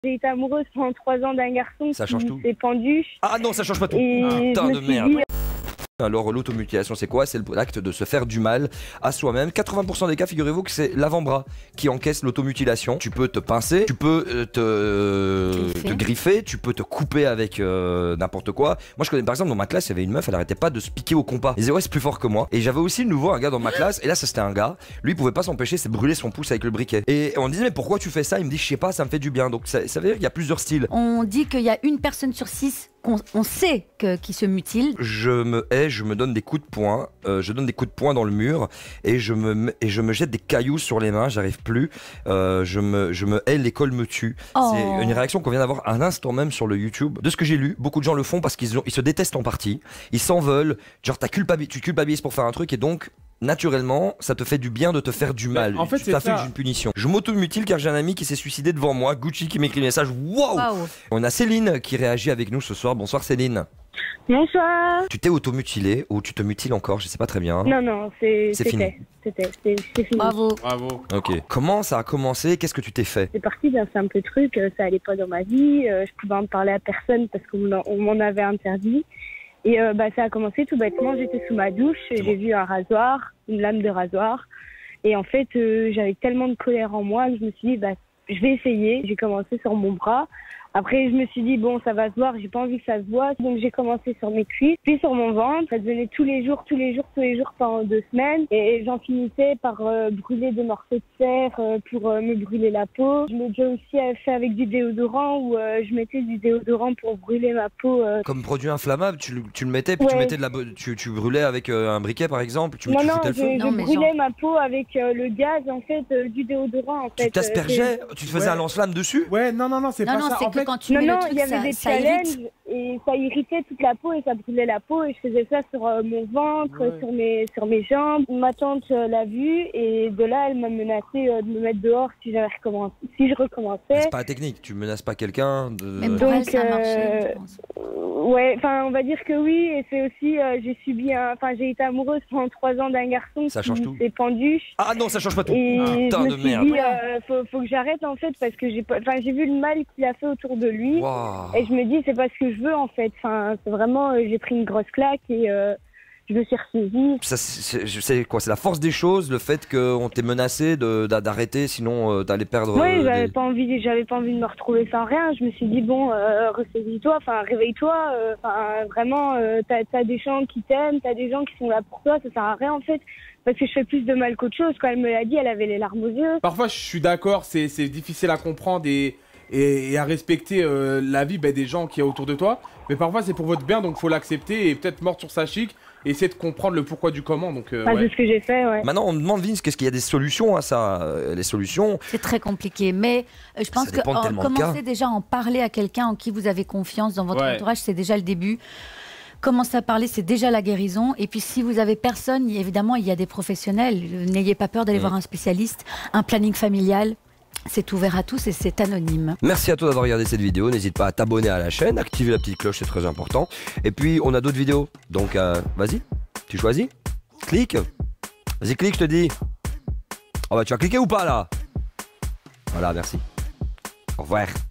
J'ai été amoureuse pendant 3 ans d'un garçon Ça change tout. qui s'est pendu. Ah non, ça change pas tout. Et Putain je de me suis merde. dit, Alors l'automutilation c'est quoi? C'est l'acte de se faire du mal à soi-même. 80% des cas, figurez-vous que c'est l'avant-bras qui encaisse l'automutilation. Tu peux te pincer, tu peux te griffer, tu peux te couper avec n'importe quoi. Moi je connais par exemple dans ma classe, il y avait une meuf, elle arrêtait pas de se piquer au compas. Elle disait ouais c'est plus fort que moi. Et j'avais aussi de nouveau un gars dans ma classe, et là ça c'était un gars, lui il pouvait pas s'empêcher, c'est de brûler son pouce avec le briquet. Et on disait mais pourquoi tu fais ça? Il me dit je sais pas, ça me fait du bien. Donc ça veut dire qu'il y a plusieurs styles. On dit qu'il y a une personne sur 6 qu'on sait qui se mutile. Je me hais, je me donne des coups de poing, je donne des coups de poing dans le mur et je me jette des cailloux sur les mains, j'arrive plus, je me hais, l'école me tue. Oh. C'est une réaction qu'on vient d'avoir un instant même sur le YouTube. De ce que j'ai lu, beaucoup de gens le font parce qu'ils se détestent en partie, ils s'en veulent, genre tu culpabilises pour faire un truc et donc naturellement, ça te fait du bien de te faire du mal. En fait, tu t'affliges une punition. Je m'automutile car j'ai un ami qui s'est suicidé devant moi. Gucci qui m'écrit un message. Waouh! On a Céline qui réagit avec nous ce soir. Bonsoir Céline. bonsoir. Tu t'es automutilé ou tu te mutiles encore? Je sais pas très bien. Non, c'est fini. C'est fini. Bravo. Bravo. Ok. Comment ça a commencé? Qu'est-ce que tu t'es fait? C'est parti d'un simple truc, ça allait pas dans ma vie, je pouvais en parler à personne parce qu'on m'en avait interdit. Et ça a commencé tout bêtement, j'étais sous ma douche, j'ai vu un rasoir, une lame de rasoir. Et en fait, j'avais tellement de colère en moi que je me suis dit, je vais essayer. J'ai commencé sur mon bras. Après, je me suis dit, bon, ça va se voir, j'ai pas envie que ça se voit. Donc, j'ai commencé sur mes cuisses, puis sur mon ventre. Ça devenait tous les jours pendant 2 semaines. Et j'en finissais par brûler des morceaux de terre pour me brûler la peau. Je l'ai déjà aussi fait avec du déodorant où je mettais du déodorant pour brûler ma peau. Comme produit inflammable, tu le mettais, puis Ouais. tu brûlais avec un briquet par exemple? Tu Non, foutais le feu? je brûlais ma peau avec le gaz, en fait, du déodorant, en fait. Tu t'aspergeais? Tu te faisais un lance-flamme dessus? Ouais, non, c'est pas ça. C'est En que fait, quand tu mets le truc, il y avait des ça challenges irrite. et ça irritait toute la peau et ça brûlait la peau et je faisais ça sur mon ventre, Ouais. sur mes jambes. Ma tante l'a vu et de là elle m'a menacé de me mettre dehors si je recommençais. C'est pas la technique, tu menaces pas quelqu'un de... Même pour elle, Donc, ça a marché, je pense. Ouais, enfin on va dire que oui et c'est aussi j'ai été amoureuse pendant 3 ans d'un garçon Ça change tout. qui s'est pendu. Ah non, ça change pas tout. Et Putain je de me suis merde. dit, faut que j'arrête en fait parce que j'ai vu le mal qu'il a fait autour de lui. Wow. Et je me dis, c'est pas ce que je veux en fait. Enfin, c'est vraiment, j'ai pris une grosse claque et je me suis ressaisie. Ça, c'est quoi? C'est la force des choses, le fait qu'on t'ait menacé d'arrêter, sinon t'allais perdre. Oui, j'avais pas envie de me retrouver sans rien. Je me suis dit, bon, ressaisis-toi, enfin, réveille-toi. Enfin, vraiment, t'as des gens qui t'aiment, t'as des gens qui sont là pour toi. Ça sert à rien en fait. Parce que je fais plus de mal qu'autre chose. Quand elle me l'a dit, elle avait les larmes aux yeux. parfois, je suis d'accord, c'est difficile à comprendre et à respecter la vie des gens qui y a autour de toi. Mais parfois, c'est pour votre bien, donc faut l'accepter et peut-être mordre sur sa chic et essayer de comprendre le pourquoi du comment. Donc, Enfin, ouais. c'est ce que j'ai fait, ouais. Maintenant, on me demande, Vince, qu'est-ce qu'il y a des solutions à ça? Les solutions. C'est très compliqué, mais je pense Ça que dépend de tellement de commencer cas. déjà à en parler à quelqu'un en qui vous avez confiance dans votre Ouais. entourage, c'est déjà le début. Commencer à parler, c'est déjà la guérison. Et puis si vous avez personne, évidemment, il y a des professionnels. N'ayez pas peur d'aller voir un spécialiste, un planning familial. C'est ouvert à tous et c'est anonyme. Merci à toi d'avoir regardé cette vidéo. N'hésite pas à t'abonner à la chaîne, activer la petite cloche, c'est très important. Et puis, on a d'autres vidéos. Donc, vas-y, tu choisis. Clique. Vas-y, clique, je te dis. Oh bah, tu vas cliquer ou pas là? Voilà, merci. Au revoir.